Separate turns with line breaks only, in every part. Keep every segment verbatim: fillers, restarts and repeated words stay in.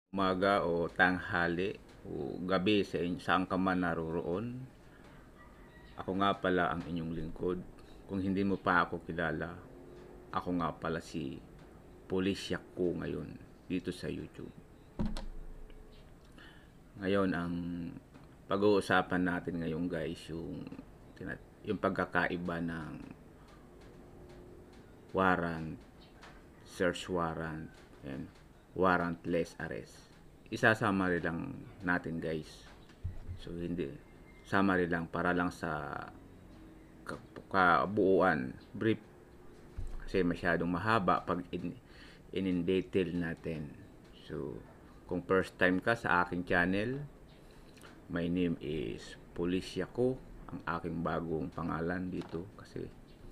umaga o tanghali o gabi sa inyo, saan ka man naroroon. Ako nga pala ang inyong lingkod. Kung hindi mo pa ako kilala, ako nga pala si Pulisyak ko ngayon dito sa YouTube. Ngayon, ang pag-uusapan natin ngayon guys, yung, yung pagkakaiba ng warrant, search warrant, and warrantless arrest. Isasama lang natin guys. So hindi, summary lang para lang sa kabuuan, brief, kasi masyadong mahaba pag in, in detail natin. So kung first time ka sa aking channel, my name is Pulisya ko, ang aking bagong pangalan dito kasi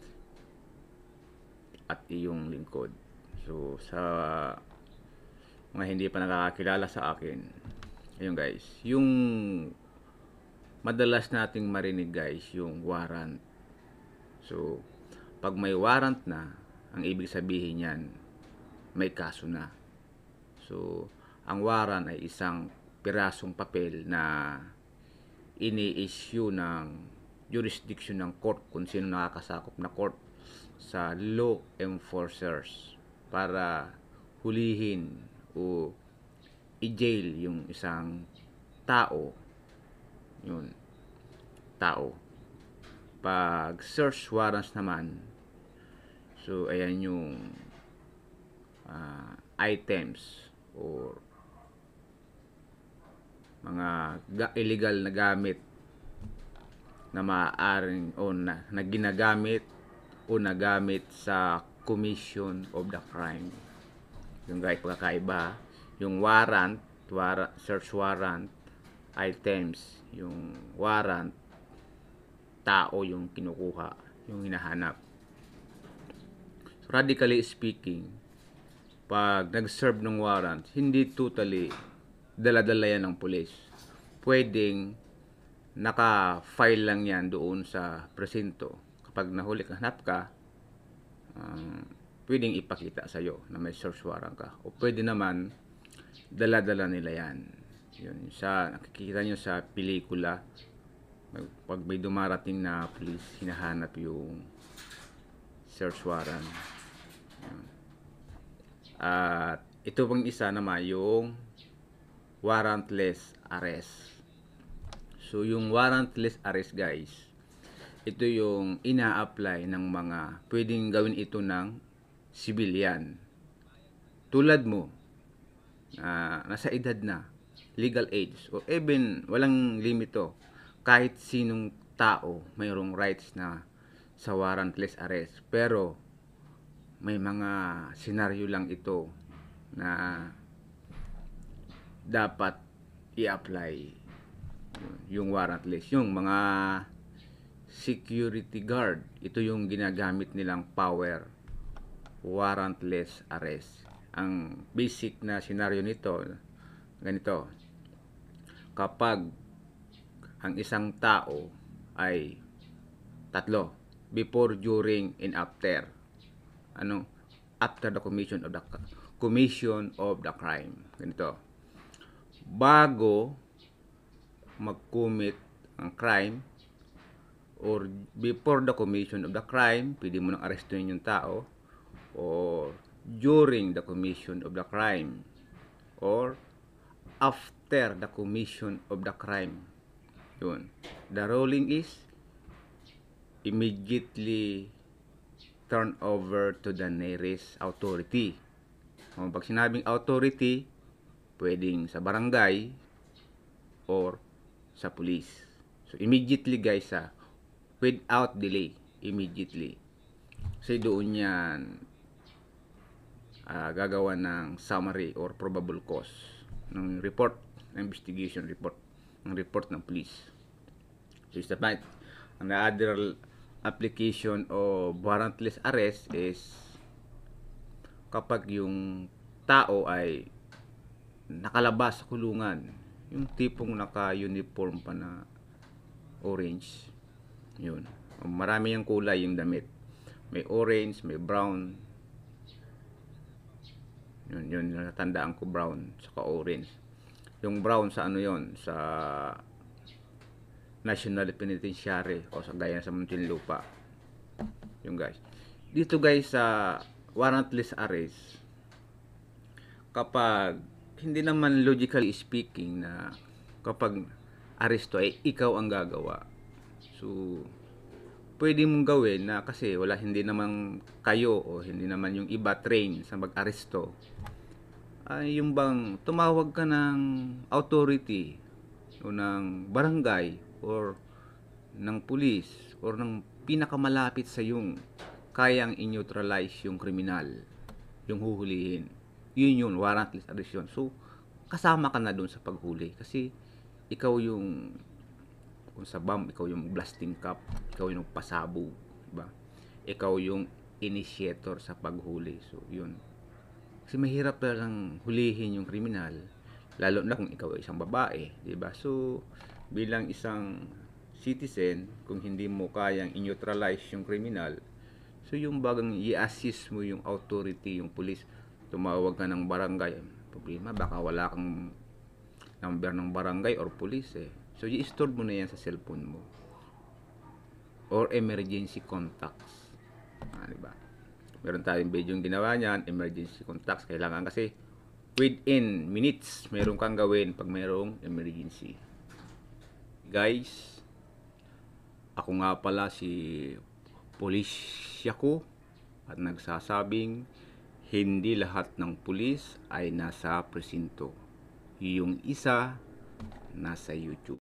at iyong lingkod. So sa mga hindi pa nakakakilala sa akin, ayun guys, yung madalas nating marinig guys, yung warrant. So pag may warrant na, ang ibig sabihin yan, may kaso na. So ang warrant ay isang pirasong papel na ini-issue ng jurisdiction ng court, kung sino nakakasakop na court, sa law enforcers para hulihin o i-jail yung isang tao. Yun, tao. Pag search warrants naman, so ayan yung uh, items or mga ga- illegal na gamit na maaaring o na, na ginagamit o nagamit sa commission of the crime. Yung guys, pagkakaiba, yung warrant, warrant, search warrant, items, yung warrant, tao yung kinukuha, yung hinahanap. So, radically speaking, pag nag-serve ng warrant, hindi totally dala-dala yan ng pulis. Pwedeng naka-file lang yan doon sa presinto. Kapag nahuli ka, hanap ka, um, pwedeng ipakita sa'yo na may search warrant ka. O pwede naman, dala-dala nila yan. Yun, sa, nakikita nyo sa pelikula, pag may dumarating na police, hinahanap yung search warrant. Yun. At ito pang isa naman, yung warrantless arrest. So yung warrantless arrest guys, ito yung ina-apply ng mga pwedeng gawin ito ng civilian. Tulad mo, uh, nasa edad na, legal age, o even walang limito, kahit sinong tao mayroong rights na sa warrantless arrest. Pero may mga senaryo lang ito na dapat i-apply yung warrantless. Yung mga security guard, ito yung ginagamit nilang power, warrantless arrest. Ang basic na senaryo nito, ganito: kapag ang isang tao ay tatlo, before, during, and after, ano, after the commission of the commission of the crime, ganito, bago mag-commit ang crime or before the commission of the crime, pwede mo nang arestuhin yung tao, or during the commission of the crime, or after the commission of the crime. Yun. The ruling is immediately turn over to the nearest authority. Kung pag sinabing authority, pwedeng sa barangay or sa police. So immediately guys, ha, without delay, immediately. Kasi doon yan uh, gagawa ng summary or probable cause ng report, ng investigation report, ng report ng police. So is the point. Ang other application of warrantless arrest is kapag yung tao ay nakalabas sa kulungan, yung tipong naka-uniform pa na orange, yun, marami yung kulay yung damit, may orange, may brown, Yun, yun, natandaan ko brown, saka orange. Yung brown sa ano yon sa National Penitentiary o sa gaya sa Muntinlupa. Yung guys. Dito guys sa warrantless arrest, kapag hindi naman logically speaking na kapag aresto ay ikaw ang gagawa. So, pwede mong gawin na kasi wala, hindi naman kayo o hindi naman yung iba train sa mag-aresto. Ay yung bang tumawag ka ng authority o ng barangay or ng pulis or ng pinakamalapit sa yung kayang i-neutralize yung kriminal, yung huhulihin. Yun yun, warrantless arrest yun. So, kasama ka na dun sa paghuli kasi ikaw yung kung sa bomb, ikaw yung blasting cap, ikaw yung pasabog, diba? Ikaw yung initiator sa paghuli. So, yun. Kasi mahirap talagang hulihin yung kriminal, lalo na kung ikaw ay isang babae, diba? So, bilang isang citizen, kung hindi mo kayang i-neutralize yung kriminal, so yung bagang i-assist mo yung authority, yung police, tumawag ka ng barangay, problema, baka wala kang number ng barangay or police eh. So, i-store mo na yan sa cellphone mo. Or emergency contacts. Ah, diba? Meron tayong video yung ginawa niyan, emergency contacts. Kailangan kasi within minutes, meron kang gawin pag merong emergency. Guys, ako nga pala si Polisya ko at nagsasabing hindi lahat ng pulis ay nasa presinto. Yung isa nasa YouTube.